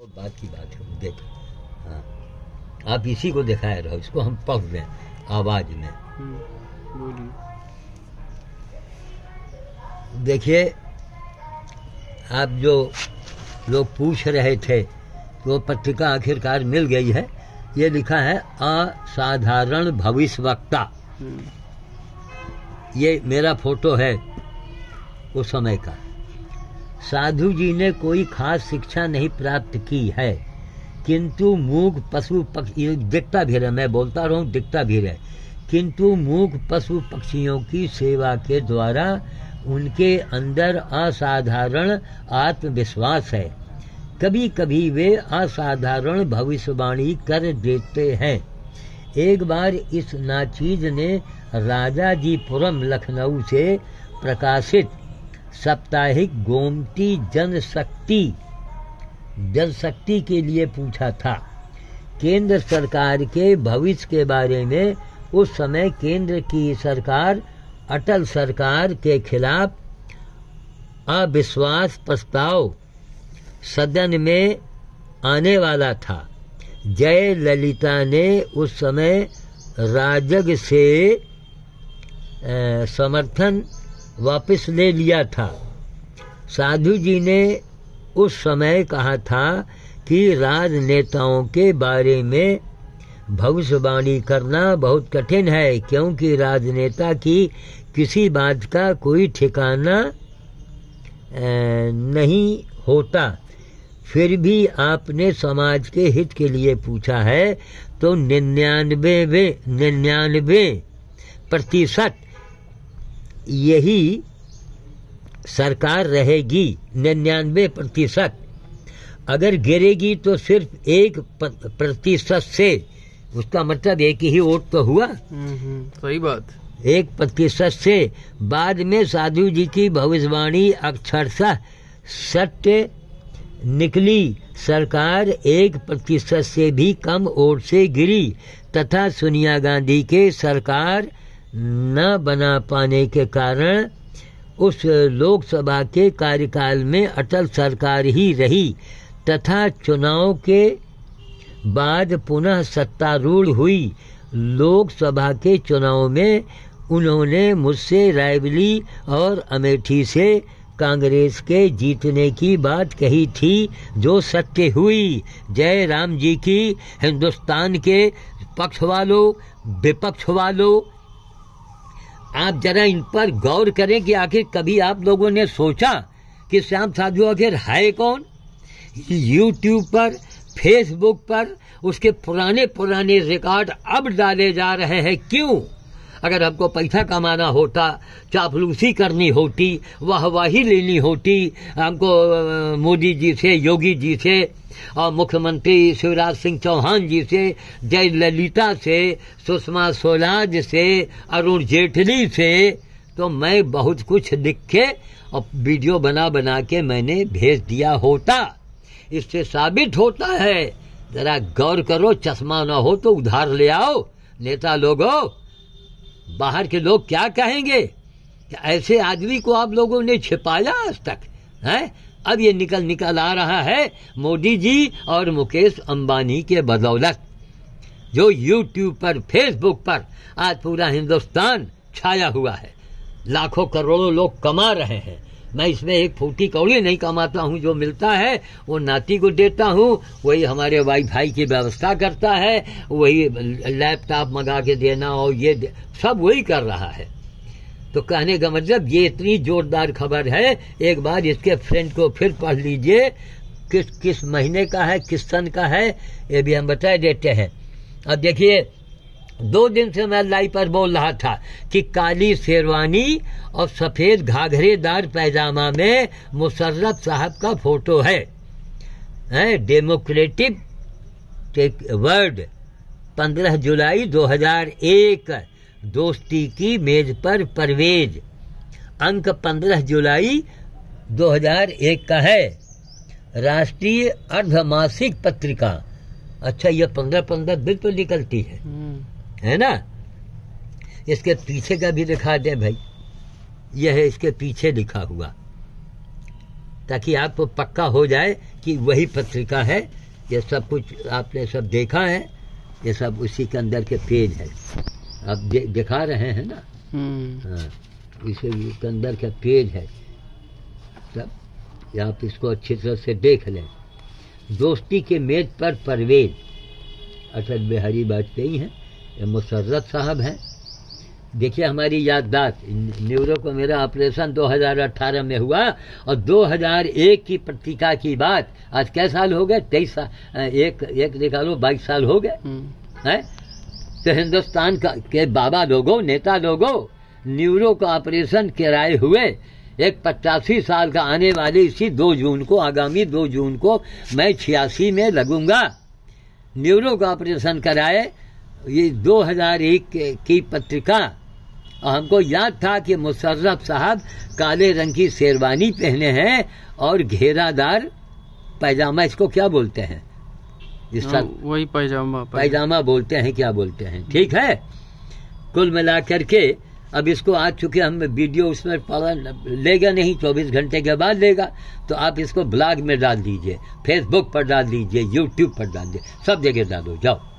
बात की बात है, देख। हाँ, आप इसी को दिखाए रहो, इसको हम पढ़ रहे हैं आवाज में। बोलिए। देखिए, आप जो लोग पूछ रहे थे वो पत्रिका आखिरकार मिल गई है। ये लिखा है असाधारण भविष्यवक्ता। ये मेरा फोटो है उस समय का। साधु जी ने कोई खास शिक्षा नहीं प्राप्त की है, किंतु मूक पशु पक्षी दिखता भी है, मैं बोलता रहूं दिखता भी है, किंतु मूक पशु पक्षियों की सेवा के द्वारा उनके अंदर असाधारण आत्मविश्वास है। कभी कभी वे असाधारण भविष्यवाणी कर देते हैं। एक बार इस नाचीज ने राजाजीपुरम लखनऊ से प्रकाशित साप्ताहिक गोमती जनशक्ति के लिए पूछा था। केंद्र सरकार के भविष्य के बारे में उस समय केंद्र की सरकार अटल सरकार के खिलाफ अविश्वास प्रस्ताव सदन में आने वाला था। जयललिता ने उस समय राजग से समर्थन वापस ले लिया था। साधु जी ने उस समय कहा था कि राजनेताओं के बारे में भविष्यवाणी करना बहुत कठिन है, क्योंकि राजनेता की किसी बात का कोई ठिकाना नहीं होता। फिर भी आपने समाज के हित के लिए पूछा है, तो 99% यही सरकार रहेगी। 99%। अगर गिरेगी तो सिर्फ 1% से, उसका मतलब एक ही वोट तो हुआ। सही बात। 1% से बाद में साधु जी की भविष्यवाणी अक्षरशः सत्य निकली। सरकार 1% से भी कम वोट से गिरी तथा सोनिया गांधी के सरकार न बना पाने के कारण उस लोकसभा के कार्यकाल में अटल सरकार ही रही तथा चुनाव के बाद पुनः सत्तारूढ़ हुई। लोकसभा के चुनाव में उन्होंने मुझसे रायबरेली और अमेठी से कांग्रेस के जीतने की बात कही थी, जो सत्य हुई। जय राम जी की। हिंदुस्तान के पक्ष वालों, विपक्ष वालों, आप जरा इन पर गौर करें कि आखिर कभी आप लोगों ने सोचा कि श्याम साधु आखिर है कौन? यूट्यूब पर, फेसबुक पर उसके पुराने रिकॉर्ड अब डाले जा रहे हैं। क्यों? अगर हमको पैसा कमाना होता, चापलूसी करनी होती, वाहवाही लेनी होती, हमको मोदी जी से, योगी जी से और मुख्यमंत्री शिवराज सिंह चौहान जी से, जयललिता से, सुषमा स्वराज से, अरुण जेटली से, तो मैं बहुत कुछ लिख के और वीडियो बना के मैंने भेज दिया होता। इससे साबित होता है, जरा गौर करो, चश्मा ना हो तो उधार ले आओ। नेता लोगों, बाहर के लोग क्या कहेंगे कि ऐसे आदमी को आप लोगों ने छिपाया आज तक है? अब ये निकल आ रहा है मोदी जी और मुकेश अंबानी के बदौलत, जो यूट्यूब पर, फेसबुक पर आज पूरा हिंदुस्तान छाया हुआ है। लाखों करोड़ों लोग कमा रहे हैं। मैं इसमें एक फूटी कौड़ी नहीं कमाता हूँ। जो मिलता है वो नाती को देता हूँ, वही हमारे वाईफाई की व्यवस्था करता है, वही लैपटॉप मंगा के देना और ये सब वही कर रहा है। तो कहने का मतलब ये इतनी जोरदार खबर है। एक बार इसके फ्रेंड को फिर पढ़ लीजिए, किस महीने का है, किस सन का है, ये भी हम बता देते हैं। अब देखिए, 2 दिन से मैं लाइव पर बोल रहा था कि काली शेरवानी और सफेद घाघरेदार पैजामा में मुशर्रफ साहब का फोटो है। डेमोक्रेटिक वर्ड 15 जुलाई 2001। दोस्ती की मेज पर परवेज, अंक 15 जुलाई 2001 का है। राष्ट्रीय अर्धमासिक पत्रिका। अच्छा, ये 15 दिन पर निकलती है ना? इसके पीछे का भी दिखा दे भाई। यह है इसके पीछे लिखा हुआ, ताकि आपको पक्का हो जाए कि वही पत्रिका है। ये सब कुछ आपने सब देखा है, ये सब उसी के अंदर के पेज है। आप दिखा रहे हैं ना। हाँ, इसे के अंदर का पेज है सब। आप इसको अच्छी तरह से देख लें। दोस्ती के मेज पर परवेज अटल बिहारी वाजपेयी हैं, ये मुशर्रफ साहब हैं। देखिए हमारी याददाश्त, न्यूरो को मेरा ऑपरेशन 2018 में हुआ और 2001 की पत्रिका की बात आज कै साल हो गए? 23 साल, एक निकालो 22 साल हो गए हैं। तो हिंदुस्तान के बाबा लोगों, नेता लोगों, न्यूरो का ऑपरेशन कराए हुए एक 85 साल का आने वाले इसी 2 जून को, आगामी 2 जून को मैं 86 में लगूंगा। न्यूरो का ऑपरेशन कराए, ये 2001 की पत्रिका। और हमको याद था कि मुशर्रफ साहब काले रंग की शेरवानी पहने हैं और घेरादार पैजामा, इसको क्या बोलते हैं? वही पैजामा बोलते हैं, क्या बोलते हैं? ठीक है। कुल मिलाकर के अब इसको आज चुके हम वीडियो उसमें लेगा नहीं, 24 घंटे के बाद लेगा। तो आप इसको ब्लॉग में डाल दीजिए, फेसबुक पर डाल दीजिए, यूट्यूब पर डाल दीजिए, सब जगह डालो, जाओ।